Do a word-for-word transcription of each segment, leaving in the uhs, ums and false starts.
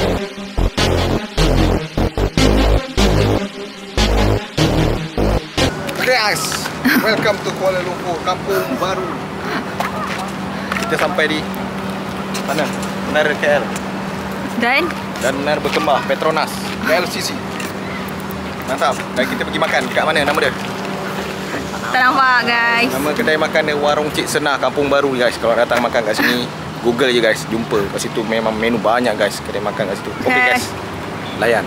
Guys, welcome to Kuala Lumpur, kampung baru. Kita sampai di mana? Menara K L. Dan? Dan Menara Berkembang Petronas K L C C. Mantap. Dan kita pergi makan dekat mana nama dia? Tak nampak guys. Nama kedai makan dia Warung Cik Senah Kampung Baru guys. Kalau datang makan kat sini, Google je guys, jumpa. Kat situ memang menu banyak guys, kedai makan kat situ. Okey guys. Layan.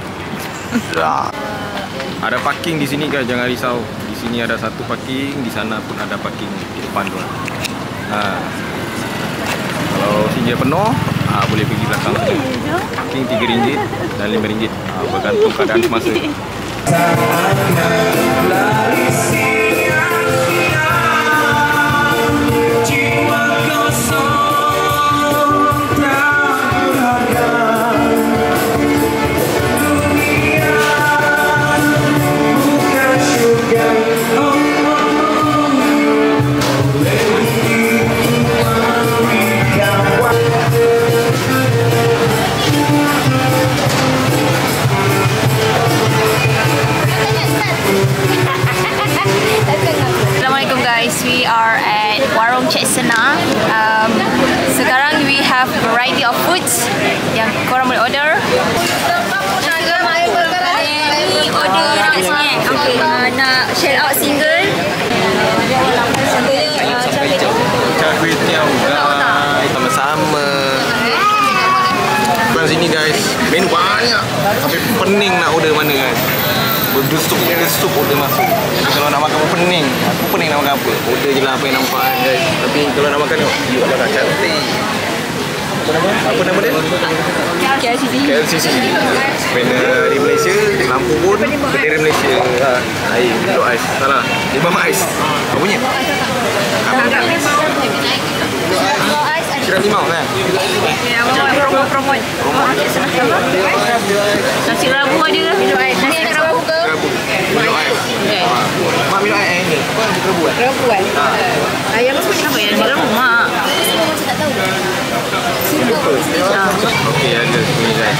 Ada parking di sini guys, jangan risau. Di sini ada satu parking, di sana pun ada parking di depan tu. Ha. Kalau sini penuh, ha, boleh pergi belakang sini. Parking tiga ringgit dan lima ringgit. Ha, bergantung keadaan semasa. Assalamualaikum guys, we are at Warung Cik Senah. Um, sekarang we have variety of foods yang korang boleh order. Ni order dekat sini eh. Okay, uh, nak share out single. Cak kuih tiaw guys, sama-sama. Korang sini guys, menu banyak. Sampai pening nak order mana guys. Berdesuk-desuk order masuk. Jadi kalau nak makan pun pening. Aku pening nak makan apa. Order je lah apa yang nampak guys. Tapi kalau nak makan tengok, you adalah cantik. Apa nama? Apa nama dia? K L C C. K L C C. Benda di Malaysia, lampu pun bendera Malaysia. Ha, air, duduk ais. Salah. Lima ais. Apa punya? Kira limau kan? Ya, mau promote. Warung Cik Senah. Nasi rabu ada ke? Nasi rabu ke? Rabu. Minum ais. Mak minum ais ni. Kau nak rabu kan? Rabu kan? Ayam apa ya? Nasi rabu mak. Okey, ada sini guys.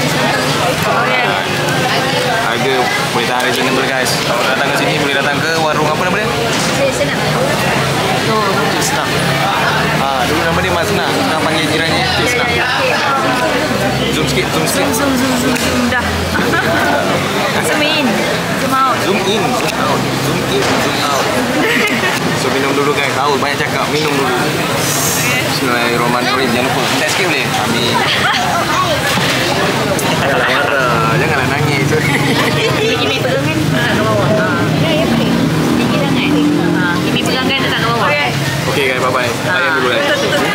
Harga boleh tahan reasonable guys. Kalau datang ke sini boleh datang ke warung apa nama dia? Cik Senah. Oh, Cik Senah. Ah, dulu nama dia Mak Senah. Sekarang panggil jirannya Cik Senah. Zoom sikit, zoom sikit. Zoom, zoom, zoom, zoom, dah. Zoom in, zoom out. Zoom in, zoom out. Zoom in, zoom out. So minum dulu guys. Tahu banyak cakap, minum dulu. Bismillahirrahmanirrahim. Jangan lupa, minta sikit boleh? Amin. Janganlah marah, janganlah nangis. Kimi pegang kan letak ke bawah. Ya, ya boleh. Kimi jangan. Ha, Kimi pegang kan letak ke bawah. Okey guys, bye bye. Layan dulu guys.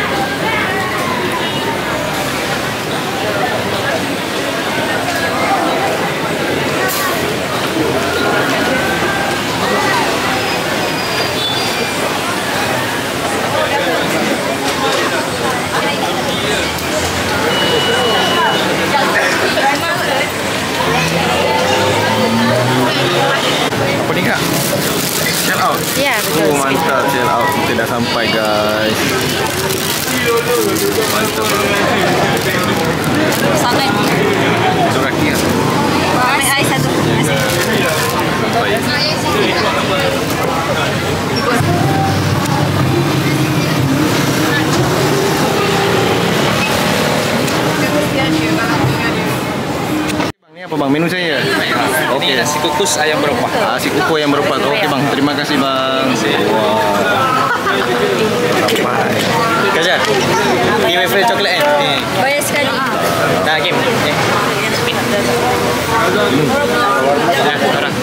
Apa ni kak? Shell out? Ya, betul. Oh mantap, shell out. Kita dah sampai guys. Mantap banget. Sangat. Suraki kan? Ambil ais satu. Baik. Ni apa bang? Menu saya? Okey, nasi kukus ayam berempah. Ah, nasi kukus ayam berempah. Okey bang, terima kasih bang. Wow. Sampai. Kajar. Ni wafer coklat kan? Ni. Bayar sekali. Dah game. Okey. Nah, orang.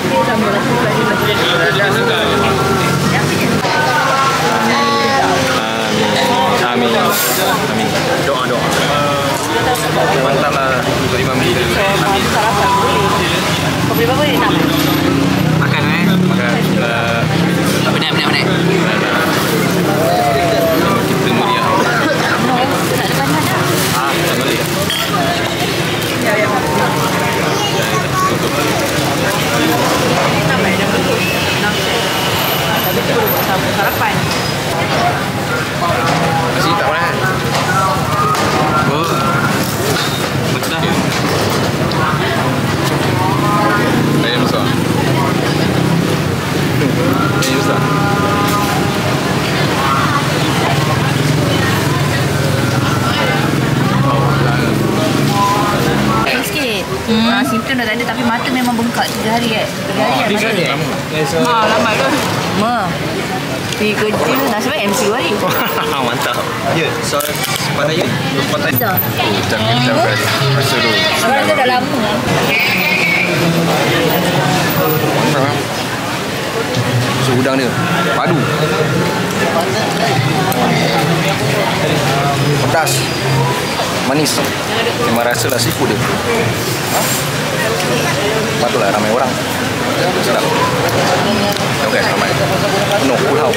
Amin. Amin. Amin. Doa doa. Mantap lah untuk Imam Lee. Amin. Kau beli berapa ni nak? Makan eh. Makan. Apa nak, apa nak, apa nak? Kita meriah. Tak ada banyak dah. Ah, tak boleh. Ya, ya. Tutup. Tambah dah betul. enam sen. Tapi tu sama sarapan. Masih tak pernah. Oh. Betul dah. Hmm. Uh, simptom dah tak ada tapi mata memang bengkak tiga hari eh. tiga hari Tiga hari lama. Ha, lambat tu. Ma. Pergi kerja nasib baik M C hari. Mantap. Ya, so pada ya. Pada Bisa. Jangan kita berani. Rasa dulu. Orang tu dah lama. Mantap. So udang dia padu. Pedas. Manis. Memang rasalah seafood dia. Ha? Patutlah ramai orang. Sedap. Tengok guys, ramai. Penuh pulau.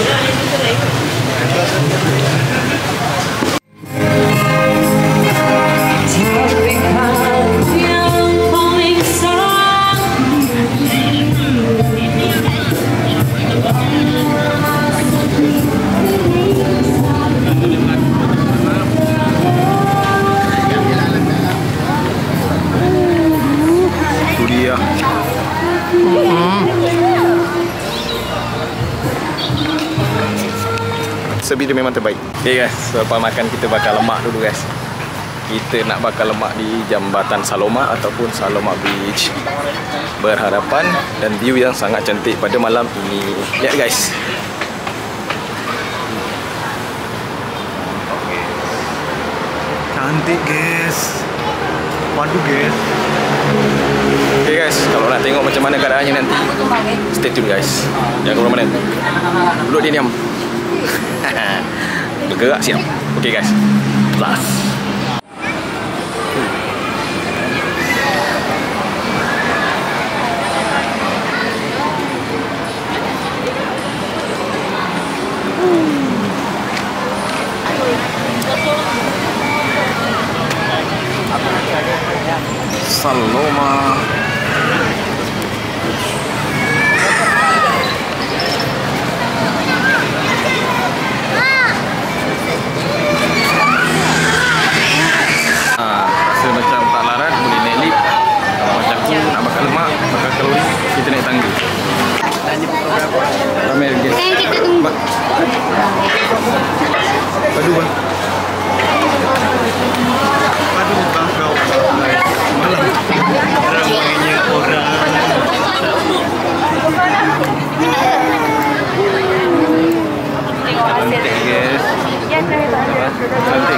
Sebi dia memang terbaik. Okay guys, so lepas makan kita bakar lemak dulu guys. Kita nak bakar lemak di Jambatan Saloma ataupun Saloma Bridge. Berhadapan dan view yang sangat cantik pada malam ini. Lihat guys. Cantik guys. Padu guys. Okay guys, kalau nak tengok macam mana keadaannya nanti, stay tune guys. Jangan ke mana. Duduk dia diam. Bergerak siap. Okay guys, plus Saloma. Ramai lagi. Kan kita tunggu. Padu bang. Padu bang kau. Malam. Ramainya orang. Cantik guys. Cantik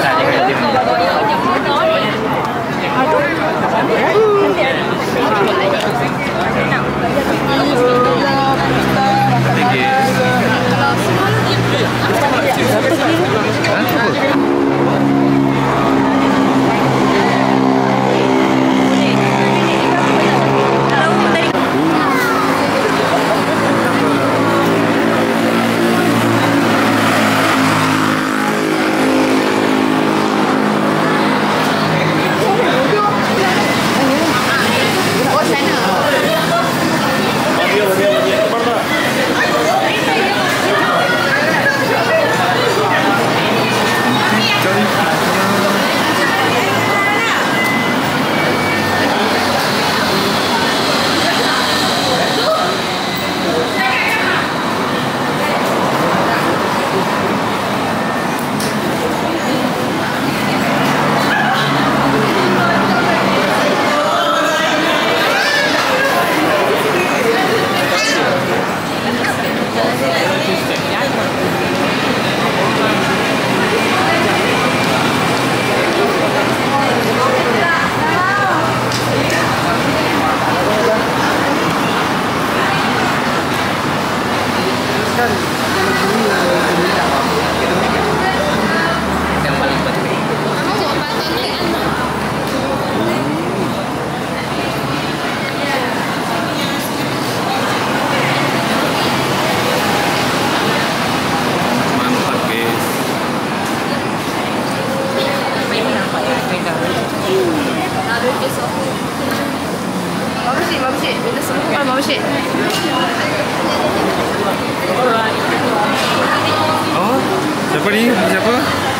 Oh, siapa ni? Siapa?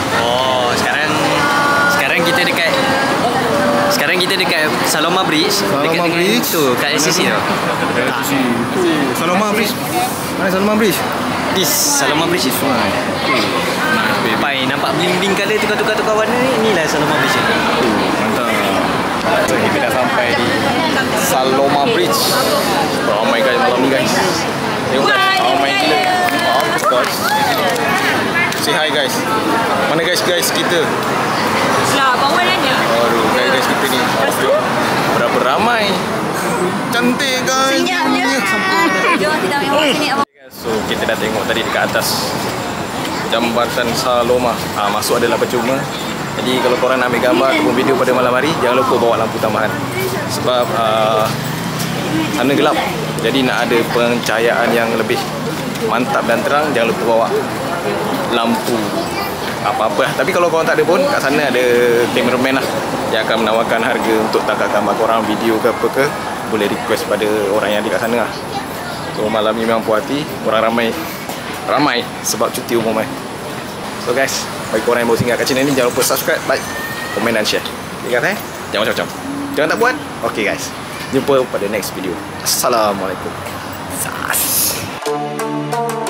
Oh, sekarang sekarang kita dekat sekarang kita dekat Saloma Bridge. Saloma dekat Bridge tu, kat S C C tu. Saloma Bridge. Mana Saloma Bridge? This Saloma Bridge is fine. Pai, nampak bling-bling colour tukar-tukar tukar warna ni. Inilah Saloma Bridge. Mantap. So, kita dah sampai sampai di Saloma Bridge. Ramai guys malam ni guys. Tengok guys, ramai gila. Oh guys. Say hi guys. Mana guys guys kita? Lah, bawa nanya. Aduh, guys guys kita ni. Berapa ramai. Cantik guys. Senyapnya. Jom kita ambil sini. So kita dah tengok tadi dekat atas jambatan Saloma. Ah, masuk adalah percuma. Jadi kalau korang nak ambil gambar ataupun video pada malam hari, jangan lupa bawa lampu tambahan. Sebab uh, sana gelap. Jadi nak ada pencahayaan yang lebih mantap dan terang, jangan lupa bawa lampu apa-apa. Tapi kalau korang tak ada pun, kat sana ada cameraman lah yang akan menawarkan harga untuk tangkap gambar korang, video ke apa ke. Boleh request pada orang yang ada kat sana lah. So malam ni memang puas hati. Orang ramai Ramai sebab cuti umum eh. So guys, bagi korang yang baru singgah kat channel ni, jangan lupa subscribe, like, komen dan share. Ingat eh, jangan macam-macam. Jangan tak buat. Okay guys, jumpa pada next video. Assalamualaikum. Sas.